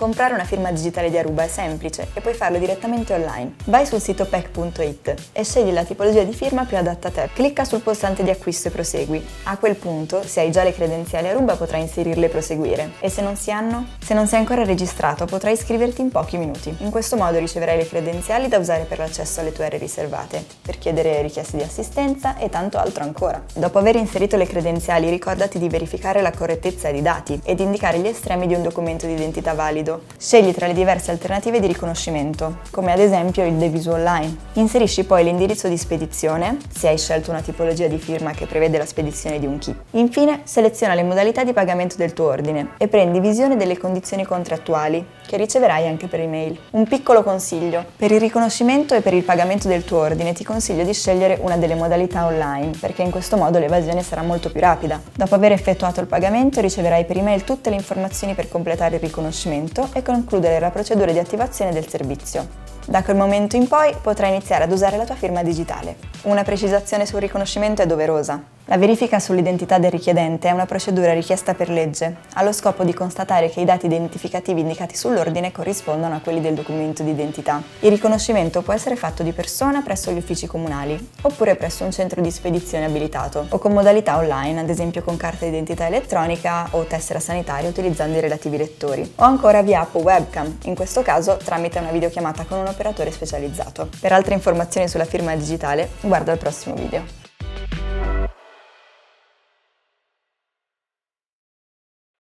Comprare una firma digitale di Aruba è semplice e puoi farlo direttamente online. Vai sul sito pec.it e scegli la tipologia di firma più adatta a te. Clicca sul pulsante di acquisto e prosegui. A quel punto, se hai già le credenziali Aruba, potrai inserirle e proseguire. E se non si hanno? Se non sei ancora registrato, potrai iscriverti in pochi minuti. In questo modo riceverai le credenziali da usare per l'accesso alle tue aree riservate, per chiedere richieste di assistenza e tanto altro ancora. Dopo aver inserito le credenziali, ricordati di verificare la correttezza dei dati ed indicare gli estremi di un documento di identità valido. Scegli tra le diverse alternative di riconoscimento, come ad esempio il Deviso Online. Inserisci poi l'indirizzo di spedizione, se hai scelto una tipologia di firma che prevede la spedizione di un kit. Infine, seleziona le modalità di pagamento del tuo ordine e prendi visione delle condizioni contrattuali, che riceverai anche per email. Un piccolo consiglio: per il riconoscimento e per il pagamento del tuo ordine ti consiglio di scegliere una delle modalità online, perché in questo modo l'evasione sarà molto più rapida. Dopo aver effettuato il pagamento riceverai per email tutte le informazioni per completare il riconoscimento e concludere la procedura di attivazione del servizio. Da quel momento in poi potrai iniziare ad usare la tua firma digitale. Una precisazione sul riconoscimento è doverosa. La verifica sull'identità del richiedente è una procedura richiesta per legge, allo scopo di constatare che i dati identificativi indicati sull'ordine corrispondono a quelli del documento di identità. Il riconoscimento può essere fatto di persona presso gli uffici comunali, oppure presso un centro di spedizione abilitato, o con modalità online, ad esempio con carta d'identità elettronica o tessera sanitaria utilizzando i relativi lettori, o ancora via app o webcam, in questo caso tramite una videochiamata con un operatore specializzato. Per altre informazioni sulla firma digitale, guarda il prossimo video.